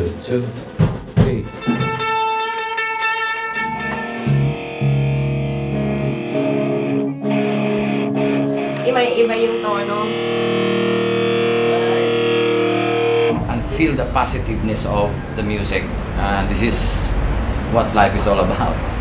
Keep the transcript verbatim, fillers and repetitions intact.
two, three. Iba-iba yung tono. And feel the positiveness of the music. And this is what life is all about.